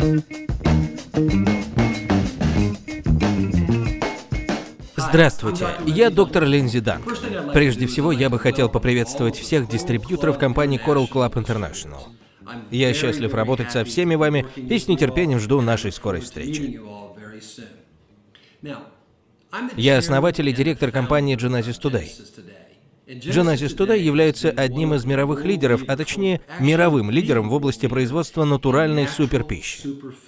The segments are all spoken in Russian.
Здравствуйте, я доктор Линдзи Данк. Прежде всего, я бы хотел поприветствовать всех дистрибьюторов компании Coral Club International. Я счастлив работать со всеми вами и с нетерпением жду нашей скорой встречи. Я основатель и директор компании Genesis Today. Genesis Today является одним из мировых лидеров, а точнее мировым лидером в области производства натуральной суперпищи.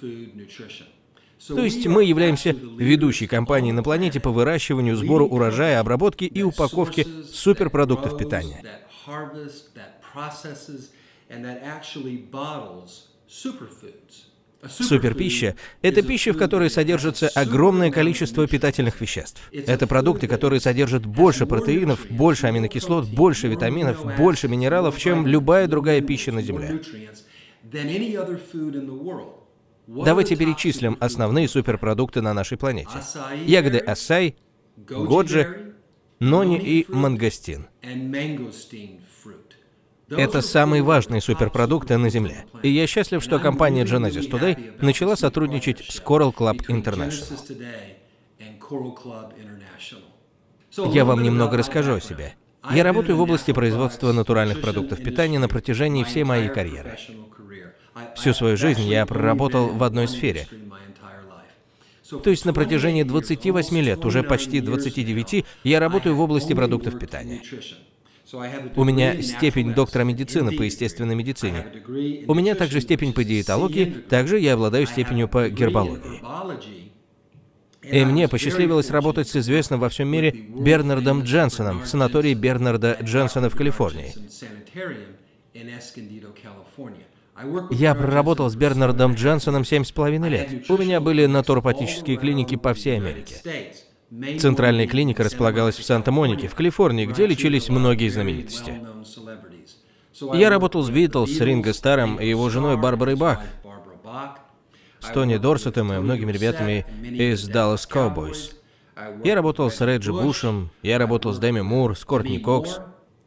То есть мы являемся ведущей компанией на планете по выращиванию, сбору урожая, обработке и упаковке суперпродуктов питания. Суперпища – это пища, в которой содержится огромное количество питательных веществ. Это продукты, которые содержат больше протеинов, больше аминокислот, больше витаминов, больше минералов, чем любая другая пища на Земле. Давайте перечислим основные суперпродукты на нашей планете. Ягоды ассай, годжи, нони и мангостин. Это самые важные суперпродукты на Земле. И я счастлив, что компания Genesis Today начала сотрудничать с Coral Club International. Я вам немного расскажу о себе. Я работаю в области производства натуральных продуктов питания на протяжении всей моей карьеры. Всю свою жизнь я проработал в одной сфере. То есть на протяжении 28 лет, уже почти 29, я работаю в области продуктов питания. У меня степень доктора медицины по естественной медицине. У меня также степень по диетологии, также я обладаю степенью по гербологии. И мне посчастливилось работать с известным во всем мире Бернардом Джонсоном в санатории Бернарда Джонсона в Калифорнии. Я проработал с Бернардом Джонсоном 7,5 лет. У меня были натуропатические клиники по всей Америке. Центральная клиника располагалась в Санта-Монике, в Калифорнии, где лечились многие знаменитости. Я работал с Битлз, с Ринго Старром и его женой Барбарой Бах, с Тони Дорсетом и многими ребятами из Dallas Cowboys. Я работал с Реджи Бушем, я работал с Дэми Мур, с Кортни Кокс.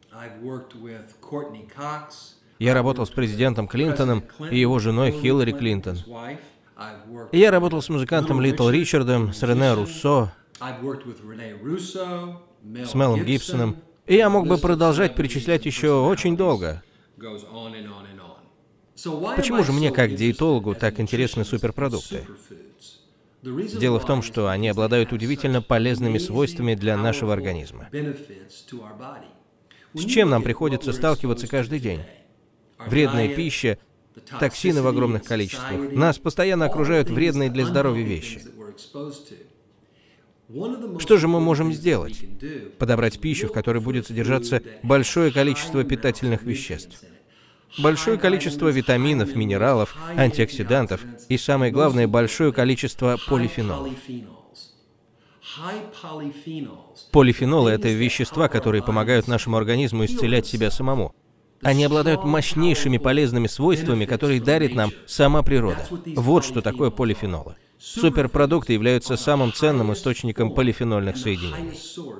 Я работал с президентом Клинтоном и его женой Хиллари Клинтон. Я работал с музыкантом Литл Ричардом, с Рене Руссо, с Мелом Гибсоном. И я мог бы продолжать перечислять еще очень долго. Почему же мне, как диетологу, так интересны суперпродукты? Дело в том, что они обладают удивительно полезными свойствами для нашего организма. С чем нам приходится сталкиваться каждый день? Вредная пища, токсины в огромных количествах. Нас постоянно окружают вредные для здоровья вещи. Что же мы можем сделать? Подобрать пищу, в которой будет содержаться большое количество питательных веществ. Большое количество витаминов, минералов, антиоксидантов и, самое главное, большое количество полифенолов. Полифенолы – это вещества, которые помогают нашему организму исцелять себя самому. Они обладают мощнейшими полезными свойствами, которые дарит нам сама природа. Вот что такое полифенолы. Суперпродукты являются самым ценным источником полифенольных соединений.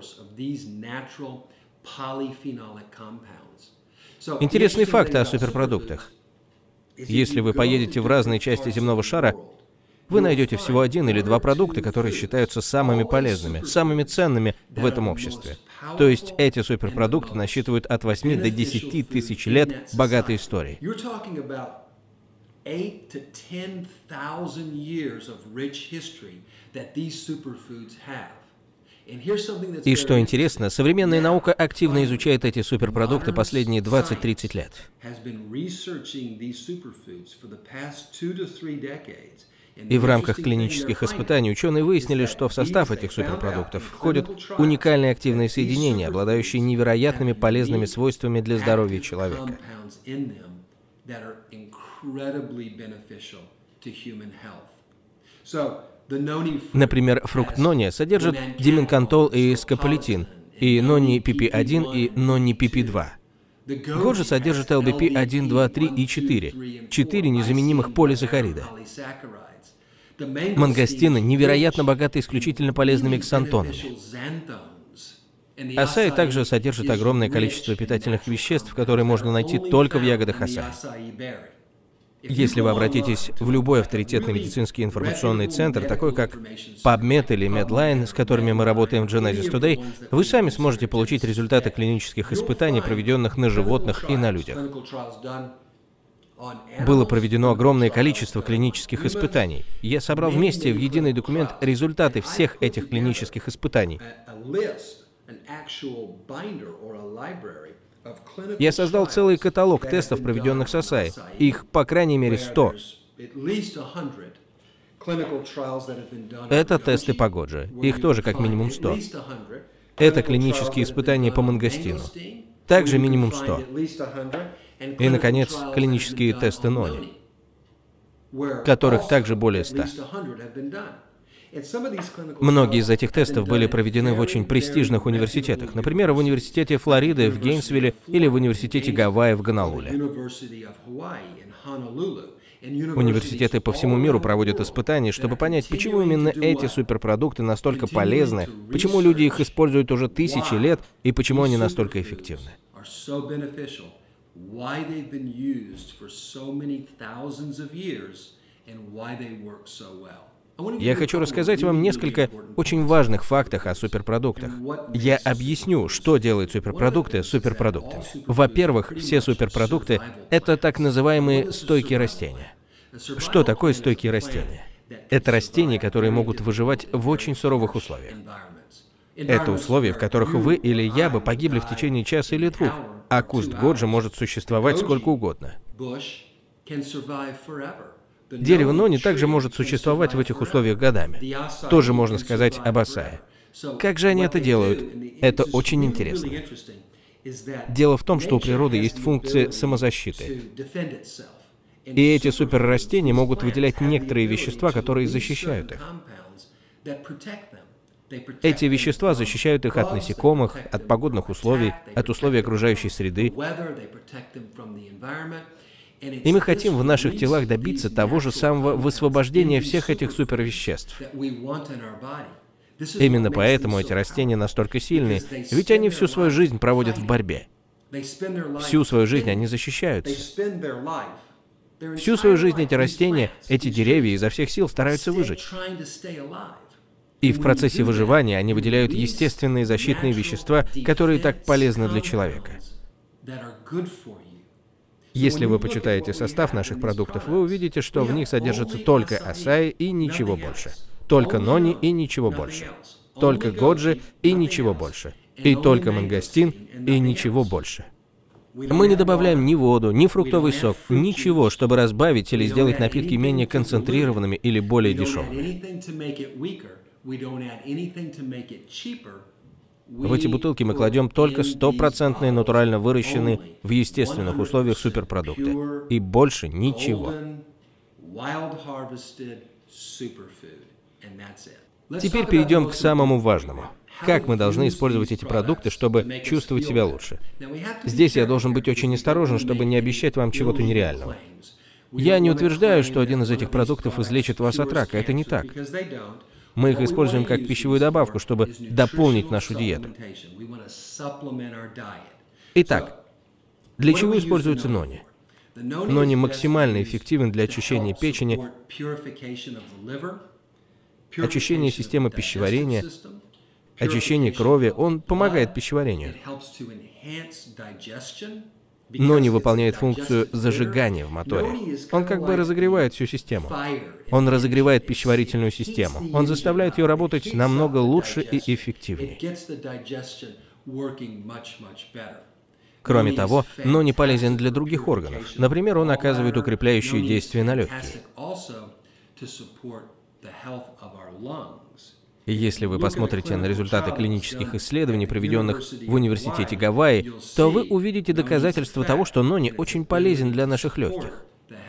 Интересные факты о суперпродуктах. Если вы поедете в разные части земного шара, вы найдете всего 1 или 2 продукта, которые считаются самыми полезными, самыми ценными в этом обществе. То есть эти суперпродукты насчитывают от 8 до 10 тысяч лет богатой истории. И что интересно, современная наука активно изучает эти суперпродукты последние 20-30 лет. И в рамках клинических испытаний ученые выяснили, что в состав этих суперпродуктов входят уникальные активные соединения, обладающие невероятными полезными свойствами для здоровья человека. Например, фрукт нони содержит дименкантол и скополитин, и нони-pp1 и нони-pp2. Годжи содержит LBP 1, 2, 3 и 4, 4 незаменимых полисахарида. Мангостины невероятно богаты исключительно полезными ксантонами. Ассай также содержит огромное количество питательных веществ, которые можно найти только в ягодах ассай. Если вы обратитесь в любой авторитетный медицинский информационный центр, такой как PubMed или Medline, с которыми мы работаем в Genesis Today, вы сами сможете получить результаты клинических испытаний, проведенных на животных и на людях. Было проведено огромное количество клинических испытаний. Я собрал вместе в единый документ результаты всех этих клинических испытаний. Я создал целый каталог тестов, проведенных с Асай. Их, по крайней мере, 100. Это тесты по Годжи. Их тоже как минимум 100. Это клинические испытания по мангостину. Также минимум 100. И, наконец, клинические тесты нони, которых также более 100. Многие из этих тестов были проведены в очень престижных университетах, например, в Университете Флориды в Гейнсвилле или в Университете Гавайи в Гонолуле. Университеты по всему миру проводят испытания, чтобы понять, почему именно эти суперпродукты настолько полезны, почему люди их используют уже тысячи лет и почему они настолько эффективны. Я хочу рассказать вам несколько очень важных фактов о суперпродуктах. Я объясню, что делают суперпродукты суперпродуктами. Во-первых, все суперпродукты — это так называемые стойкие растения. Что такое стойкие растения? Это растения, которые могут выживать в очень суровых условиях. Это условия, в которых вы или я бы погибли в течение часа или двух, а куст Годжи может существовать сколько угодно. Дерево нони также может существовать в этих условиях годами. Тоже можно сказать об Асае. Как же они это делают? Это очень интересно. Дело в том, что у природы есть функция самозащиты. И эти суперрастения могут выделять некоторые вещества, которые защищают их. Эти вещества защищают их от насекомых, от погодных условий, от условий окружающей среды. И мы хотим в наших телах добиться того же самого высвобождения всех этих супервеществ. Именно поэтому эти растения настолько сильные, ведь они всю свою жизнь проводят в борьбе. Всю свою жизнь они защищаются. Всю свою жизнь эти растения, эти деревья изо всех сил стараются выжить. И в процессе выживания они выделяют естественные защитные вещества, которые так полезны для человека. Если вы почитаете состав наших продуктов, вы увидите, что в них содержится только Асай и ничего больше. Только нони и ничего больше. Только Годжи и ничего больше. И только мангостин и ничего больше. Мы не добавляем ни воду, ни фруктовый сок, ничего, чтобы разбавить или сделать напитки менее концентрированными или более дешевыми. В эти бутылки мы кладем только стопроцентные натурально выращенные в естественных условиях суперпродукты. И больше ничего. Теперь перейдем к самому важному. Как мы должны использовать эти продукты, чтобы чувствовать себя лучше? Здесь я должен быть очень осторожен, чтобы не обещать вам чего-то нереального. Я не утверждаю, что один из этих продуктов излечит вас от рака. Это не так. Мы их используем как пищевую добавку, чтобы дополнить нашу диету. Итак, для чего используется нони? Нони максимально эффективен для очищения печени, очищения системы пищеварения, очищения крови. Он помогает пищеварению. Нони выполняет функцию зажигания в моторе. Он как бы разогревает всю систему. Он разогревает пищеварительную систему. Он заставляет ее работать намного лучше и эффективнее. Кроме того, нони полезен для других органов. Например, он оказывает укрепляющие действия на легкие. И если вы посмотрите на результаты клинических исследований, проведенных в Университете Гавайи, то вы увидите доказательства того, что нони очень полезен для наших легких.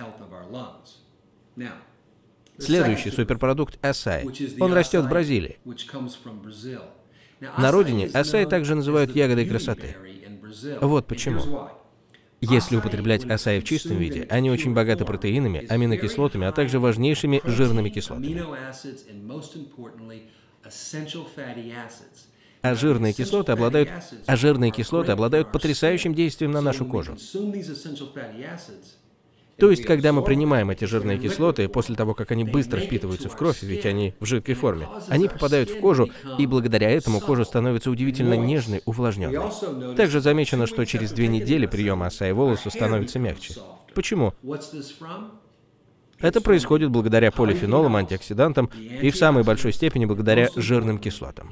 Следующий суперпродукт – Асай. Он растет в Бразилии. На родине Асай также называют ягодой красоты. Вот почему. Если употреблять Асай в чистом виде, они очень богаты протеинами, аминокислотами, а также важнейшими жирными кислотами. А жирные кислоты обладают потрясающим действием на нашу кожу. То есть, когда мы принимаем эти жирные кислоты, после того, как они быстро впитываются в кровь, ведь они в жидкой форме, они попадают в кожу, и благодаря этому кожа становится удивительно нежной, увлажненной. Также замечено, что через 2 недели приема асаи волосы становятся мягче. Почему? Это происходит благодаря полифенолам, антиоксидантам и в самой большой степени благодаря жирным кислотам.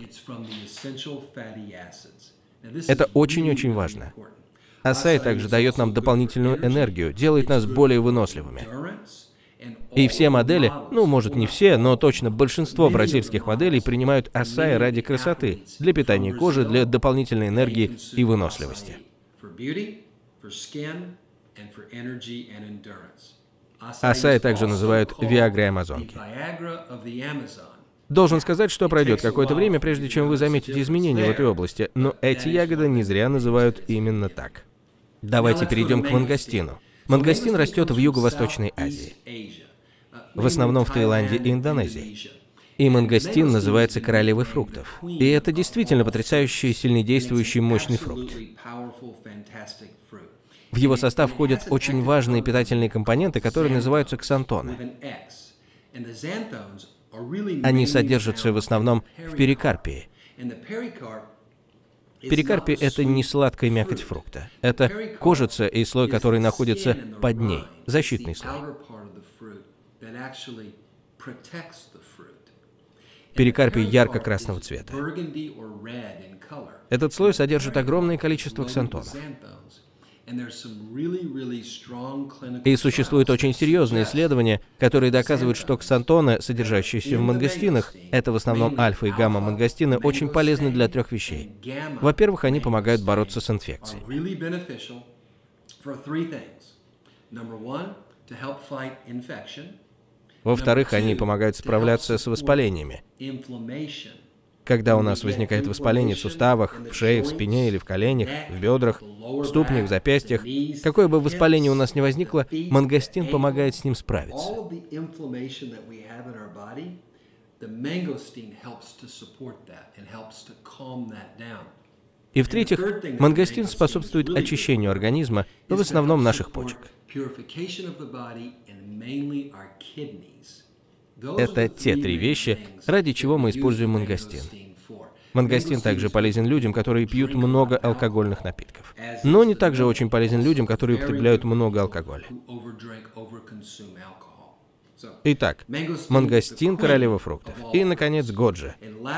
Это очень-очень важно. Асаи также дает нам дополнительную энергию, делает нас более выносливыми. И все модели, ну, может, не все, но точно большинство бразильских моделей принимают асаи ради красоты, для питания кожи, для дополнительной энергии и выносливости. Асаи также называют Виагрой Амазонки. Должен сказать, что пройдет какое-то время, прежде чем вы заметите изменения в этой области, но эти ягоды не зря называют именно так. Давайте перейдем к мангостину. Мангостин растет в Юго-Восточной Азии, в основном в Таиланде и Индонезии. И мангостин называется королевой фруктов. И это действительно потрясающий, сильнодействующий, мощный фрукт. В его состав входят очень важные питательные компоненты, которые называются ксантоны. Они содержатся в основном в перикарпии. Перикарпия — это не сладкая мякоть фрукта. Это кожица и слой, который находится под ней, защитный слой. Перикарпий ярко-красного цвета. Этот слой содержит огромное количество ксантонов. И существуют очень серьезные исследования, которые доказывают, что ксантоны, содержащиеся в мангостинах, это в основном альфа и гамма-мангостины, очень полезны для 3 вещей. Во-первых, они помогают бороться с инфекциями. Во-вторых, они помогают справляться с воспалениями. Когда у нас возникает воспаление в суставах, в шее, в спине или в коленях, в бедрах, в ступнях, в запястьях, какое бы воспаление у нас ни возникло, мангостин помогает с ним справиться. И в-третьих, мангостин способствует очищению организма, в основном наших почек. Это те 3 вещи, ради чего мы используем мангостин. Мангостин также полезен людям, которые пьют много алкогольных напитков. Но не также очень полезен людям, которые употребляют много алкоголя. Итак, мангостин — королева фруктов. И, наконец, годжи.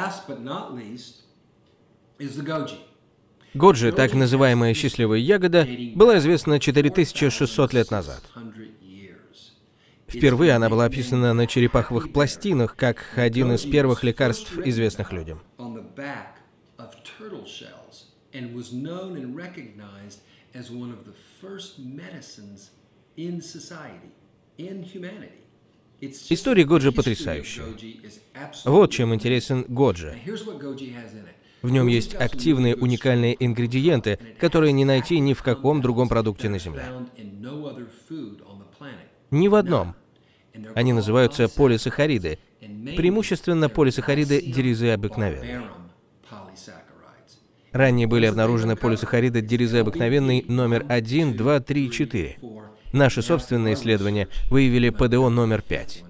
Годжи, так называемая счастливая ягода, была известна 4600 лет назад. Впервые она была описана на черепаховых пластинах, как один из первых лекарств, известных людям. История годжи потрясающая. Вот чем интересен годжи. В нем есть активные уникальные ингредиенты, которые не найти ни в каком другом продукте на Земле. Ни в одном. Они называются полисахариды, преимущественно полисахариды диризы обыкновенной. Ранее были обнаружены полисахариды диризы обыкновенной номер 1, 2, 3, 4. Наши собственные исследования выявили ПДО номер 5.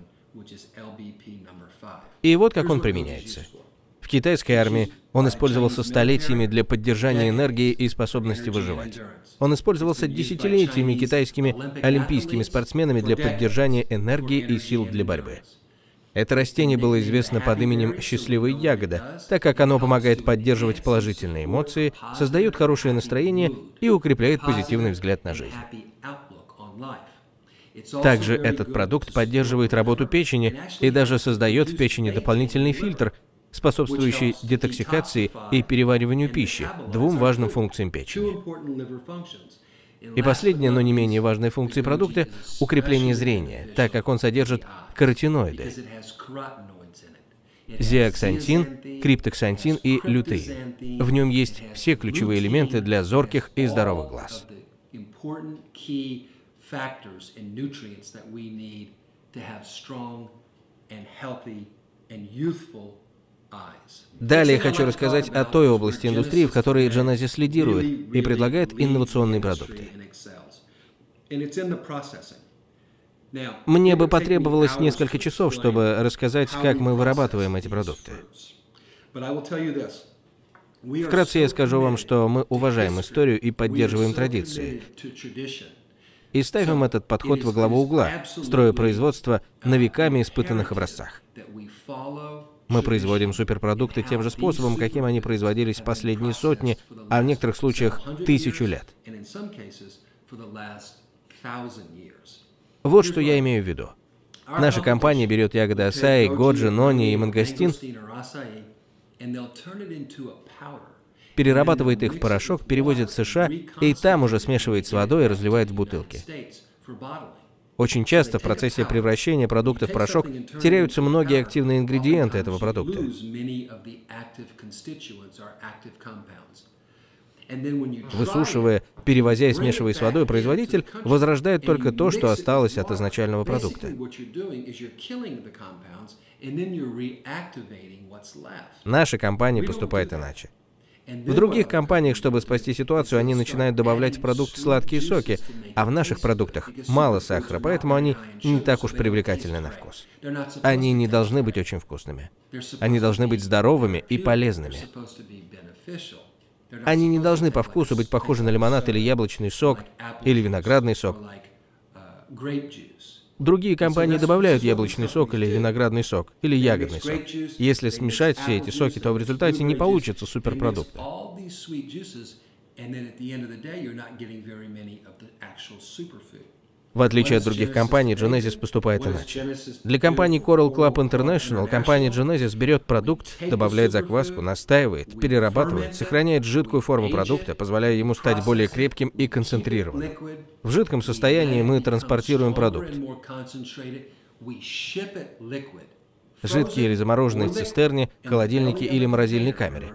И вот как он применяется. В китайской армии он использовался столетиями для поддержания энергии и способности выживать. Он использовался десятилетиями китайскими олимпийскими спортсменами для поддержания энергии и сил для борьбы. Это растение было известно под именем «счастливая ягода», так как оно помогает поддерживать положительные эмоции, создает хорошее настроение и укрепляет позитивный взгляд на жизнь. Также этот продукт поддерживает работу печени и даже создает в печени дополнительный фильтр, способствующий детоксикации и перевариванию пищи, 2 важным функциям печени. И последняя, но не менее важная функция продукта – укрепление зрения, так как он содержит каротиноиды – зеаксантин, криптоксантин и лютеин. В нем есть все ключевые элементы для зорких и здоровых глаз. Далее хочу рассказать о той области индустрии, в которой Genesis лидирует и предлагает инновационные продукты. Мне бы потребовалось несколько часов, чтобы рассказать, как мы вырабатываем эти продукты. Вкратце я скажу вам, что мы уважаем историю и поддерживаем традиции. И ставим этот подход во главу угла, строя производство на веками испытанных образцах. Мы производим суперпродукты тем же способом, каким они производились последние сотни, а в некоторых случаях 1000 лет. Вот что я имею в виду. Наша компания берет ягоды асаи, годжи, нони и мангостин, перерабатывает их в порошок, перевозит в США и там уже смешивает с водой и разливает в бутылки. Очень часто в процессе превращения продукта в порошок теряются многие активные ингредиенты этого продукта. Высушивая, перевозя и смешивая с водой, производитель возрождает только то, что осталось от изначального продукта. Наша компания поступает иначе. В других компаниях, чтобы спасти ситуацию, они начинают добавлять в продукт сладкие соки, а в наших продуктах мало сахара, поэтому они не так уж привлекательны на вкус. Они не должны быть очень вкусными. Они должны быть здоровыми и полезными. Они не должны по вкусу быть похожи на лимонад или яблочный сок, или виноградный сок. Другие компании добавляют яблочный сок или виноградный сок, или ягодный сок. Если смешать все эти соки, то в результате не получится суперпродукта. В отличие от других компаний, Genesis поступает иначе. Для компании Coral Club International компания Genesis берет продукт, добавляет закваску, настаивает, перерабатывает, сохраняет жидкую форму продукта, позволяя ему стать более крепким и концентрированным. В жидком состоянии мы транспортируем продукт. Жидкие или замороженные в цистерне, холодильнике или морозильной камере.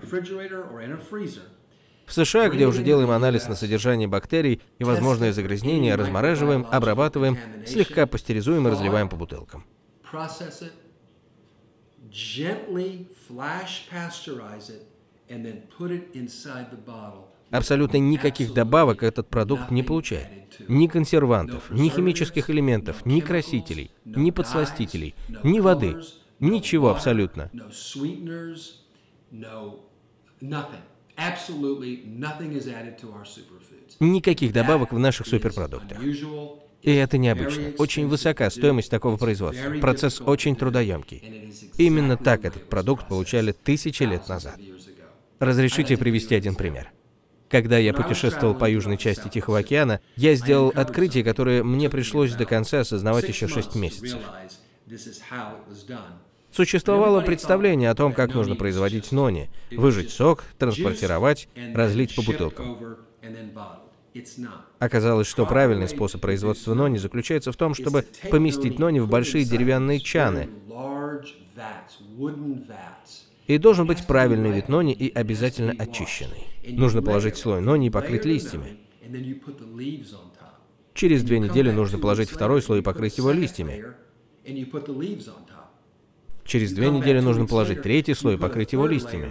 В США, где уже делаем анализ на содержание бактерий и возможное загрязнение, размораживаем, обрабатываем, слегка пастеризуем и разливаем по бутылкам. Абсолютно никаких добавок этот продукт не получает. Ни консервантов, ни химических элементов, ни красителей, ни подсластителей, ни воды. Ничего абсолютно. Никаких добавок в наших суперпродуктах. И это необычно. Очень высока стоимость такого производства. Процесс очень трудоемкий. Именно так этот продукт получали тысячи лет назад. Разрешите привести один пример. Когда я путешествовал по южной части Тихого океана, я сделал открытие, которое мне пришлось до конца осознавать еще 6 месяцев. Существовало представление о том, как нужно производить нони, выжать сок, транспортировать, разлить по бутылкам. Оказалось, что правильный способ производства нони заключается в том, чтобы поместить нони в большие деревянные чаны. И должен быть правильный вид нони и обязательно очищенный. Нужно положить слой нони и покрыть листьями. Через 2 недели нужно положить второй слой и покрыть его листьями. Через 2 недели нужно положить 3-й слой и покрыть его листьями.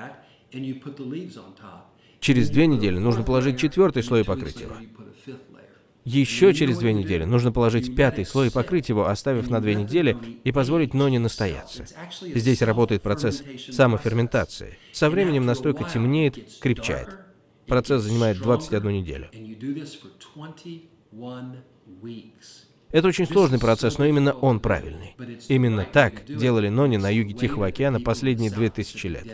Через 2 недели нужно положить 4-й слой и покрыть его. Еще через 2 недели нужно положить 5-й слой и покрыть его, оставив на 2 недели и позволить нони настояться. Здесь работает процесс самоферментации. Со временем настойка темнеет, крепчает. Процесс занимает 21 неделю. Это очень сложный процесс, но именно он правильный. Именно так делали нони на юге Тихого океана последние 2000 лет.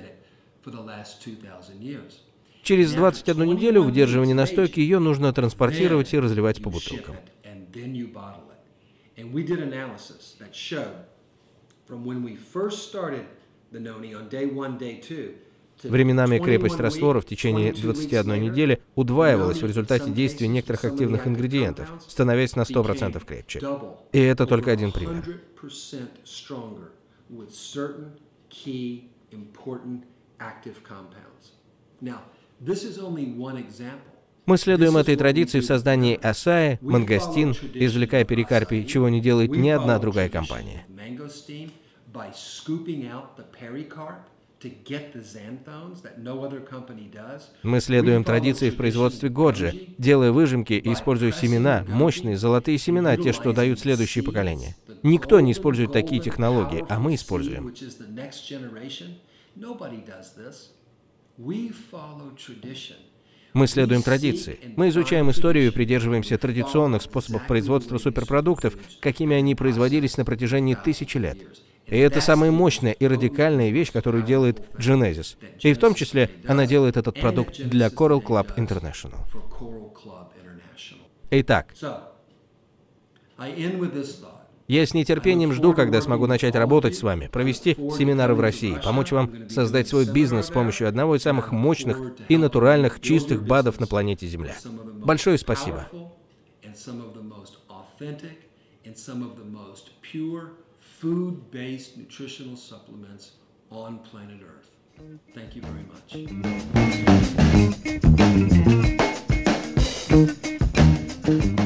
Через 21 неделю выдерживания настойки ее нужно транспортировать и разливать по бутылкам. Временами крепость раствора в течение 21 недели удваивалась в результате действия некоторых активных ингредиентов, становясь на 100% крепче. И это только один пример. Мы следуем этой традиции в создании асаи, мангостин, извлекая перикарпий, чего не делает ни одна другая компания. Мы следуем традиции в производстве годжи, делая выжимки и используя семена, мощные золотые семена, те, что дают следующее поколение. Никто не использует такие технологии, а мы используем. Мы следуем традиции. Мы изучаем историю и придерживаемся традиционных способов производства суперпродуктов, какими они производились на протяжении тысячи лет. И это самая мощная и радикальная вещь, которую делает Genesis. И в том числе она делает этот продукт для Coral Club International. Итак, я с нетерпением жду, когда смогу начать работать с вами, провести семинары в России, помочь вам создать свой бизнес с помощью одного из самых мощных и натуральных чистых БАДов на планете Земля. Большое спасибо. Food-based nutritional supplements on planet Earth. Thank you very much.